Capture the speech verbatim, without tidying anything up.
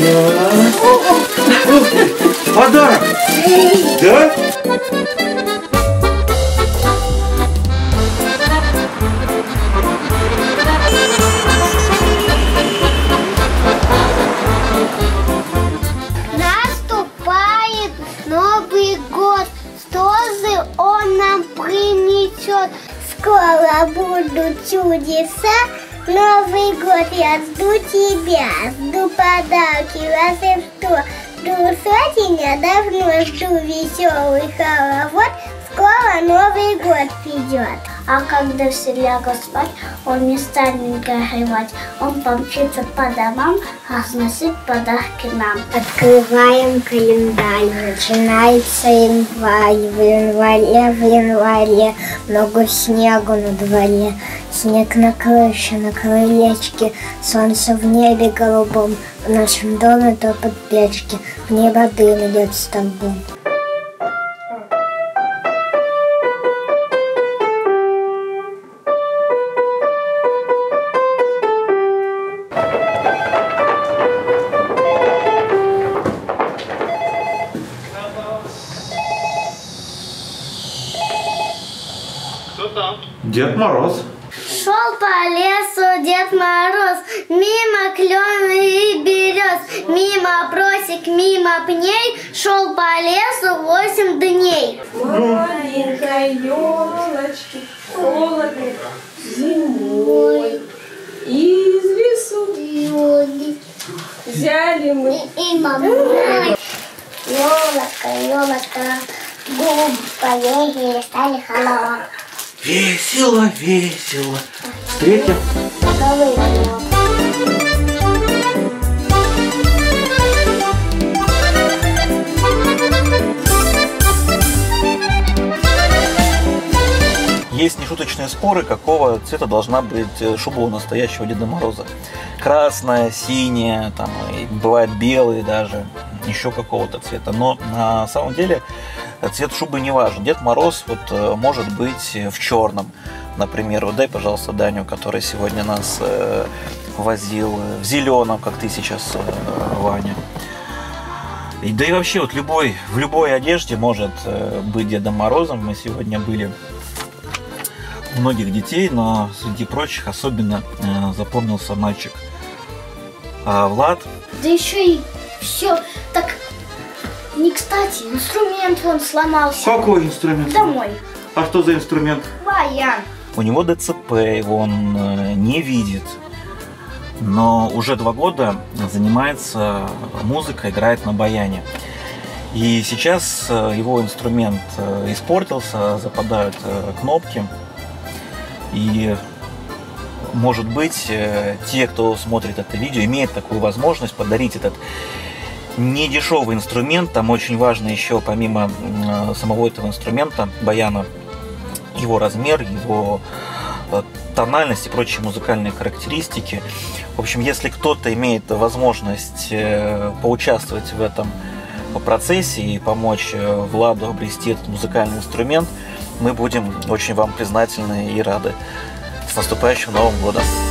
Подарок! Да? Наступает Новый год, что же он нам принесет? Скоро будут чудеса. Новый год я жду тебя, жду подарки, волшебство, жду сотен, я давно жду веселый хоровод. Скоро Новый год придет. А когда все лягут спать, он не станет горевать. Он помчится по домам, разносит подарки нам. Открываем календарь, начинается январь. В январе, в январе много снегу на дворе. Снег на крыше, на крылечке, солнце в небе голубом. В нашем доме топот печки, в небо дым идет столбом. Дед Мороз. Шел по лесу Дед Мороз, мимо клен и берез, мимо просек, мимо пней, шел по лесу восемь дней. Маленькой елочки холодно зимой, из лесу взяли мы И мамой. Елочка, елочка, губ поехали, стали холодно. Весело, весело. Встретим. Есть нешуточные споры, какого цвета должна быть шуба у настоящего Деда Мороза. Красная, синяя, там, и бывает белые даже, еще какого-то цвета. Но на самом деле цвет шубы не важен. Дед Мороз вот, может быть в черном. Например, вот дай, пожалуйста, Даню, который сегодня нас э, возил, в зеленом, как ты сейчас, э, Ваня. И, да и вообще вот любой, в любой одежде может э, быть Дедом Морозом. Мы сегодня были у многих детей, но среди прочих особенно э, запомнился мальчик э, Влад. Да еще и все так не кстати, инструмент он сломался. Какой инструмент? Домой. А что за инструмент? Баян. У него ДЦП, он э, не видит, но уже два года занимается музыкой, играет на баяне. И сейчас э, его инструмент э, испортился, западают э, кнопки. И, может быть, э, те, кто смотрит это видео, имеют такую возможность подарить этот недешевый инструмент. Там очень важно еще, помимо э, самого этого инструмента, баяна, его размер, его э, тональность и прочие музыкальные характеристики. В общем, если кто-то имеет возможность э, поучаствовать в этом процессе и помочь э, Владу обрести этот музыкальный инструмент, мы будем очень вам признательны и рады. С наступающим Новым годом!